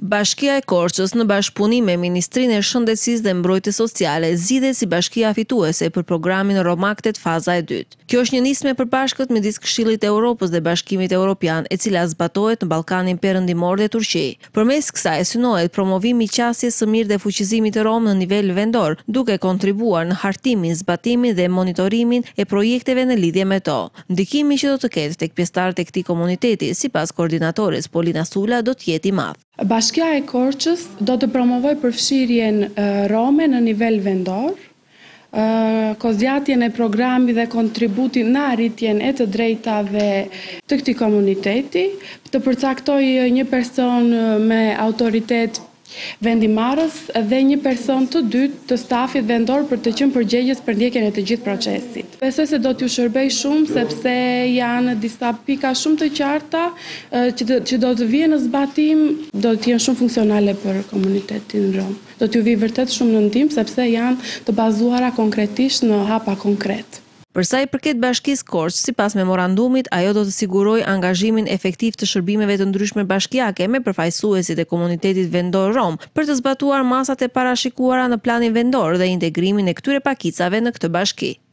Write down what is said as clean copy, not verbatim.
Bashkia e Korçës në bashkëpunim me Ministrinë e Shëndetësisë dhe Mbrojtjes Sociale zgjidhet si bashkia fituese për programin Romaktet faza e dytë. Kjo është një nismë e përbashkët midis Këshillit të Evropës dhe Bashkimit Evropian, e cila zbatohet në Ballkanin Perëndimor dhe Turqi. Përmes kësaj synohet promovimi i qasjes së mirë dhe fuqizimit të Romë në nivel vendor, duke kontribuar në hartimin, zbatimin dhe monitorimin e projekteve në lidhje me to. Ndikimi që do të ketë tek pjesëtarët e këtij komuniteti, sipas koordinatores Polina Sula, do të jetë i madh. Bashkia e Korçës do të promovoj përfshirjen rome në nivel vendor, kozgjatjen e programit dhe kontributin në arritjen e të drejtave të këtij komuniteti, të përcaktoj një person me autoritet vendimarrës dhe një person të dytë të stafit vendor për të qenë përgjegjës për ndjekjen e të gjithë procesit. Besoj se do t'ju shërbej shumë sepse janë disa pika shumë të qarta që do të vijnë në zbatim, do të jenë shumë funksionale për komunitetin rom. Do t'ju vijë vërtet shumë në ndihmë sepse janë të bazuara konkretisht në hapa konkret. Për sa i përket Bashkisë Korçë, sipas memorandumit, ajo do të sigurojë angazhimin efektiv të shërbimeve të ndryshme bashkiake me përfaqësuesit e komunitetit vendor rom për të zbatuar masat e parashikuara në planin vendor dhe integrimin e këtyre pakicave në këtë bashki.